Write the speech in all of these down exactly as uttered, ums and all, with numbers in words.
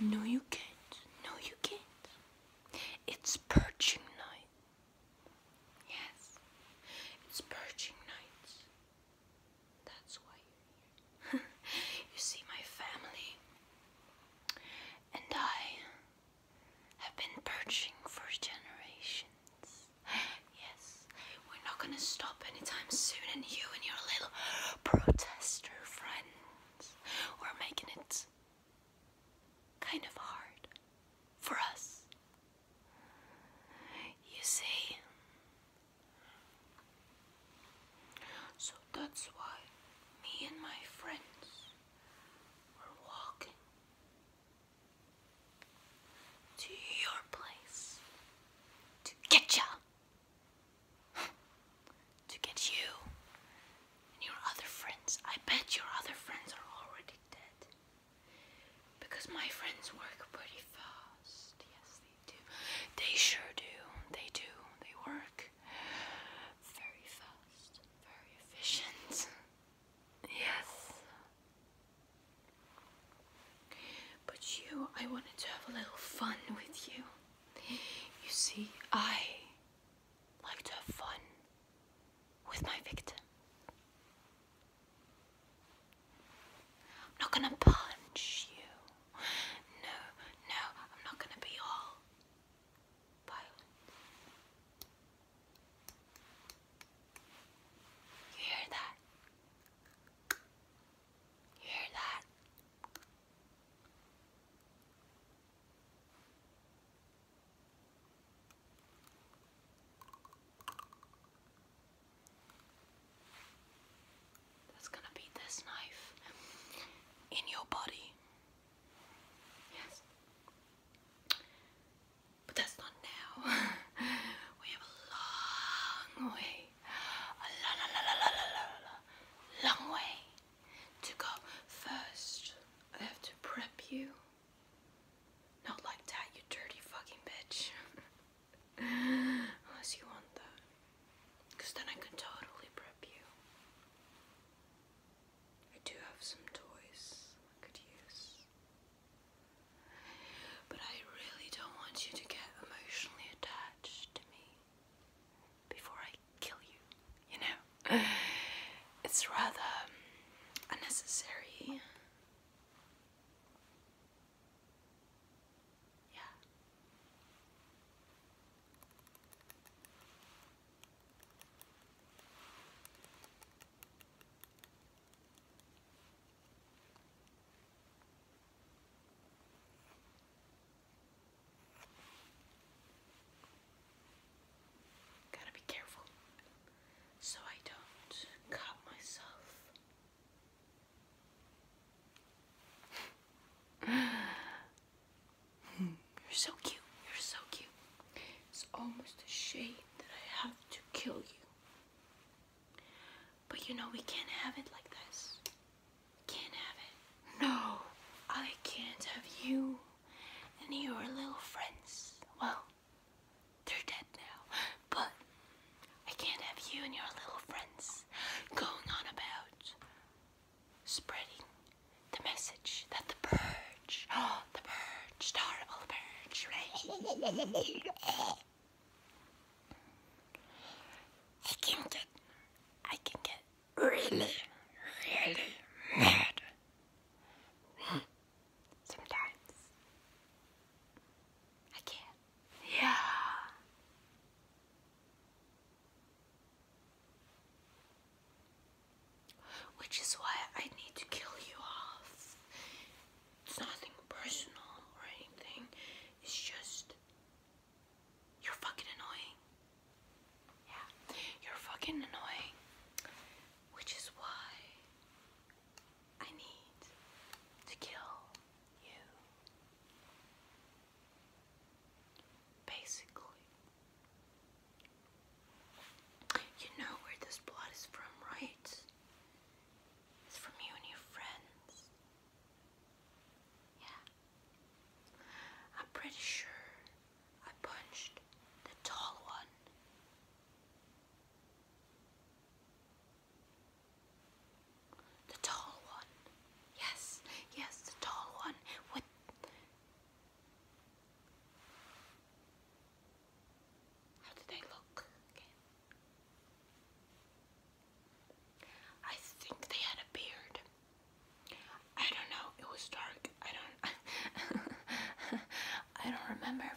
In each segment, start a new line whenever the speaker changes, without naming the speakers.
No, you can't. No, you can't. It's purging night. Yes, it's purging night. That's why you're here. You see, my family and I have been purging for generations. Yes, we're not gonna stop anytime soon, and you and your little protester friends are making it kind of hard for us. You see, so that's why me and my friends were walking to your place to get ya, to get you and your other friends. I bet your other friends are already dead, because my friends work pretty fast. Yes, they do. They sure do. They do. They work very fast, very efficient. Yes. But you, I wanted to have a little fun with you. You see, I like to have fun with my victim. I'm not gonna punch you. No, no, I'm not gonna be all violent. You hear that? You hear that? That's gonna be this knife in your body. Yes. But that's not now. We have a long way, a la la la la la la la la long way to go. First, I have to prep you. Not like that, you dirty fucking bitch. Unless you want that, because then I can totally prep you. I do have some toys I could use, but I really don't want you to get emotionally attached to me before I kill you, you know? It's rather unnecessary. Yeah. Gotta be careful so I don't cut myself. You're so cute. You're so cute. It's almost a shame that I have to kill you. But you know, we can't have it like this. Can't have it. No, I can't have you and your little friends. Well, they're dead now. But I can't have you and your little friends going on about spreading the message that the purge, oh, the purge, the horrible purge, right? I can get, I can get really, really mad sometimes. I can. Yeah. Which is why I need to kill you off. It's nothing personal or anything. It's just, you're fucking annoying. Yeah, you're fucking annoying. Which is why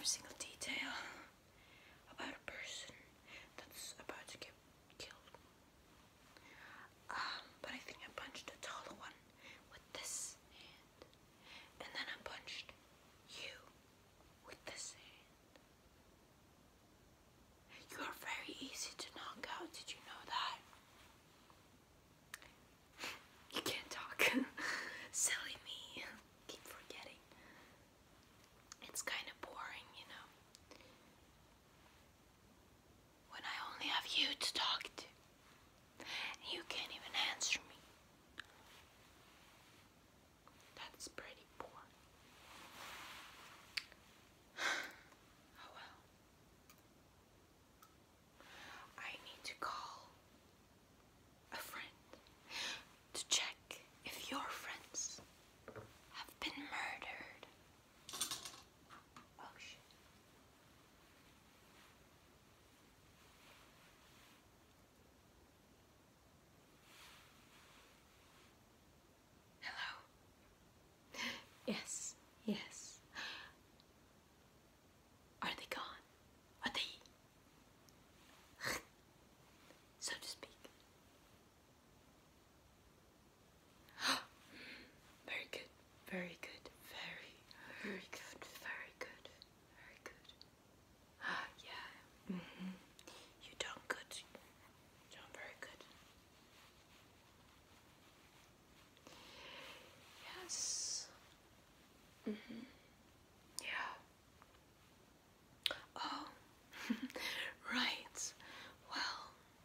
every single detail about a person that's about to get killed. Um, but I think I punched the taller one with this hand, and then I punched you with this hand. You are very easy to knock out. Did you know that? You can't talk. Silly me. Keep forgetting. It's kind of boring, you know. When I only have you to talk to. And you can't even answer me. That's pretty boring. Oh well. I need to call a friend to check if your friends have been murdered. Oh shit. Hello? Yes, yes. Are they gone? Are they? So to speak. Very good, very good, very, very good, very good, very good. Yeah, mm-hmm. You done good. You done very good. Yes. Mm-hmm. Yeah. Oh, right. Well,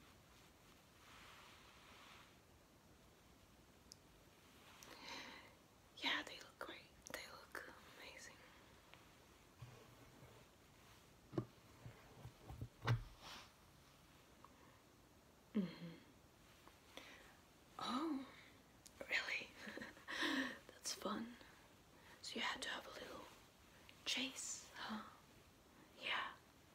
yeah, they look great. They look amazing. Mm-hmm. Oh, really? That's fun. So you had to have a little chase, huh? Yeah.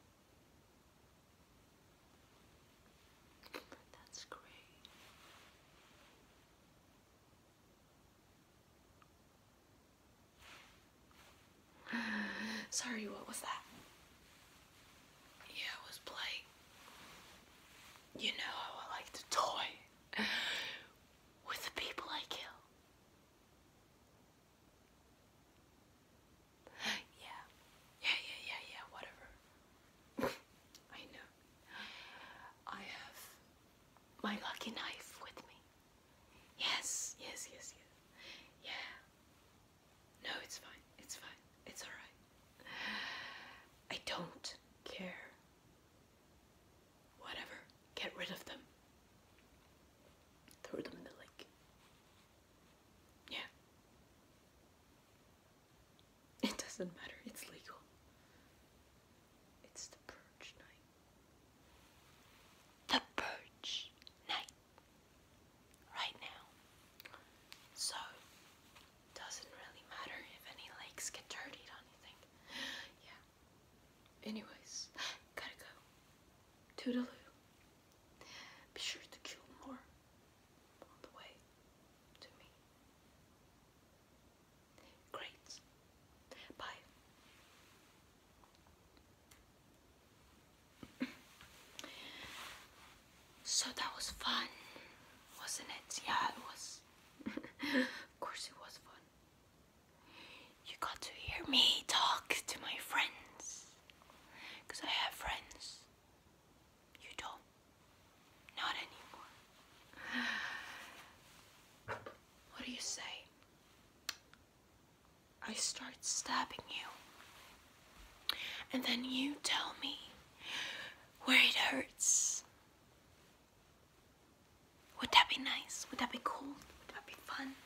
That's great. Sorry, what was that? Yeah, I was playing. You know how I like to toy with the people I kill. Yeah. Yeah, yeah, yeah, yeah, whatever. I know. I have my lucky knife with me. Yes, yes, yes, yes. Yeah. No, it's fine. It's fine. It's alright. I don't care. Whatever. Get rid of them. Throw them in the lake. Yeah. It doesn't matter. It's legal. It's the Purge night. The Purge night. Right now. So, doesn't really matter if any lakes get dirtied or anything. Yeah. Anyways, gotta go. Toodaloo. Be sure to kill more on the way to me. Great. Bye. So that was fun, wasn't it? Yeah, it was. Of course it was fun. You got to hear me talk to my friends. Because I have friends. You don't. Not anymore. What do you say? I start stabbing you. And then you tell me where it hurts. Would that be nice? Would that be cool? Would that be fun?